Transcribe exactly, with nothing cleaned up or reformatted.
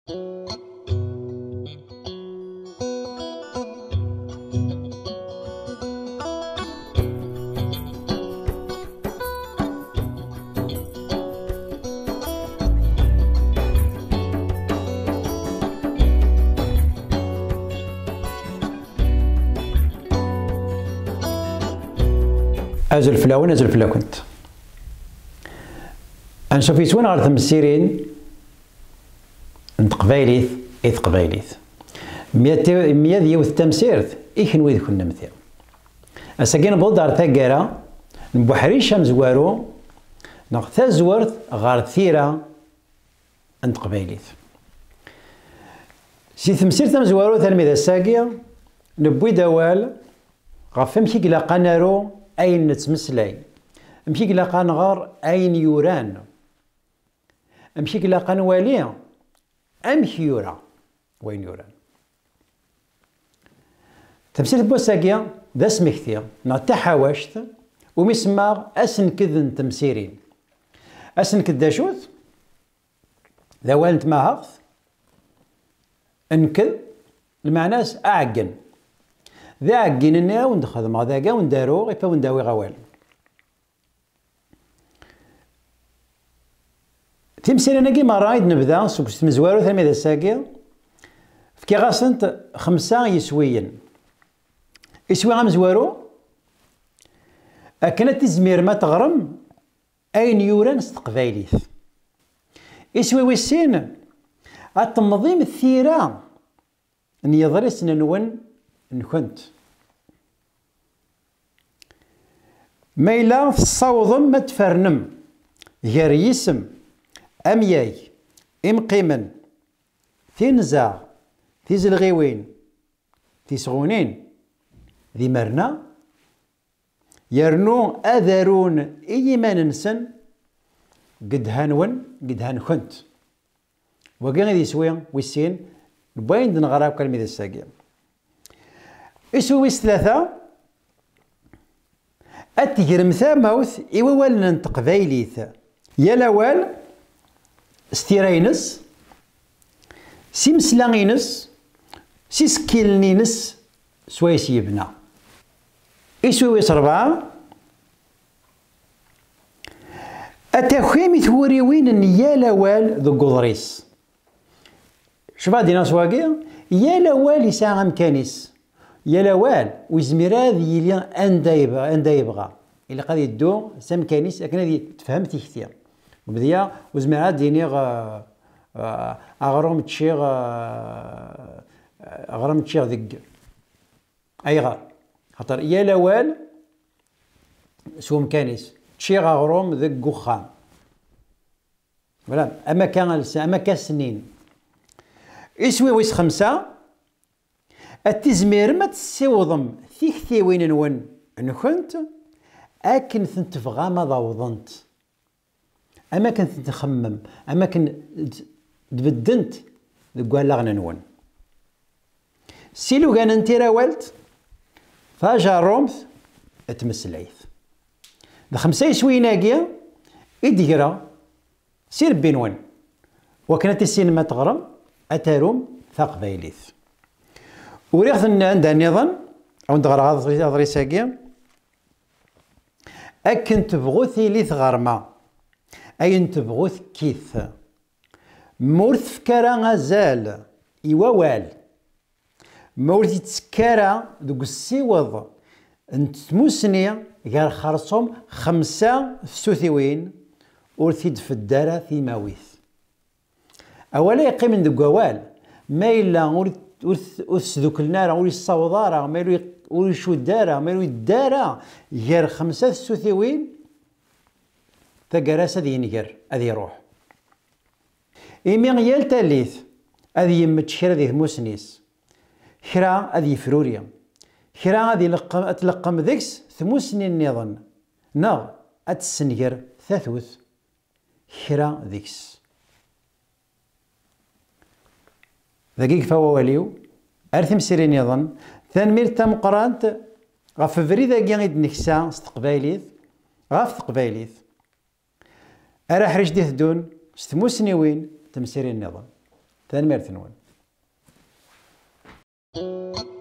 أزل فلاون أزل فلاكنت أنشوف يسوان غير تمسيرين نتقبايليث إي تقبايليث مية ديوث تمسيرت إيكن ويد كنا مثير أساكين بودار ثاقارا نبوحريشا مزوارو ناغ تازورت غار ثيرا نتقبايليث سي تمسيرت مزوارو تلميذ الساقية نبوي دوال غاف أمكي قلاقا نارو أين نتمسلاي أمكي قلاقا نغار أين يوران أمكي قلاقا نوالي أمكي يورا وين يوران تمسيرت بوساقيا ذا سمكتيا نا تحاوشت ومسماغ أسنكذ تمسيرين أسنكذ داشوث ذا والنت ماهغث انكذ المعناس أعقن ذا عقيننا وندخل مع ذاك وندارو غير ونداوي غوال تمسيرنا كيما رايد نبدا سوق مزوارو ثمي ذا ساقي فكي غاسنت خمسة يسويين يسوي غا مزوارو أكنت تزمير ما تغرم أين يوران ستقبايليث يسوي ويسين التنظيم الثيرة ان يضرس ننون نكنت ميلا تصاوضم ما تفرنم غير يسم أمياي إمقيمن تنزع تيزلغيوين تيسغونين ذي مرنا يرنو أذرون إي ما ننسن قد هانون قد هانكنت وكان غادي يسوي ويسين نبغي نغرا كلمة ذا الساقية يسوي ثلاثة أتجرم ثاموث إوا والنا نتقبايليث يا لوال ستيرينس سيمسلاغينس سيسكيلنينس سويس يبنا يسوي ربعة أتاخيمي ثوري وين يا لوال ذو قضريس شوف دينا سواقي يا لوال يساعة مكانيس يا لوال ويزميراد يلي اندا يبغى اندا يبغى اللي قاد يدو سام كانيس لكن هذه تفهمتي كثير وبديا وزميراد ديني اغروم تشيغ اغروم تشيغ ذق اي غار خاطر يا لوال سو مكانيس تشيغ اغروم ذق وخام ولا اما كان اما كان سنين يسوي ويس خمسة التزمير ما تسيوضم ثيكثي وين نون نكنت أكن تنتفغى ما ضوضنت أما كنت تخمم أما كن تبدنت قال لغنا نون سيلو كان انتي راولت فاجا رومث اتمسليث ذا خمسة يسوي ناقية إديرا سير بينون وكانت السين ما تغرم أتاروم ثقبايليث وريخ عندها النظام أو ندغر غاضري ساقية أكن تبغوث ليث غرمة أي تبغوث كيث مورث فكرا غزال إيوال مورث تسكارا دوك السيوض نتموسني غير خرصهم خمسة ثوثيوين ورثيد في الدارة في ماويث أولا يقيم من دوك وال ما إلا ورث ذوك النار ولي الصوضارة ما ولي شو الدارة ما ولي الدارة غير خمسة ثوثيوين تقراس هذه ينقر هذه يروح إيمي غيال تاليث هذه يمت خير هذه موسنيس خيرا هذه فروريا خيرا هذه تلقم ذيكس ثموسني النظام ناغ أتسنقر ثاثوث خيرا ذيكس ذاكيك فهو واليو أرثم سيري نظام ثانمير تام قرانت غاف فريدا كيغيد نكسا استقبايليث غاف تقبايليث أرا حريش ديه دون ستموسني وين تمسيري النظام tanemmirt-nwen.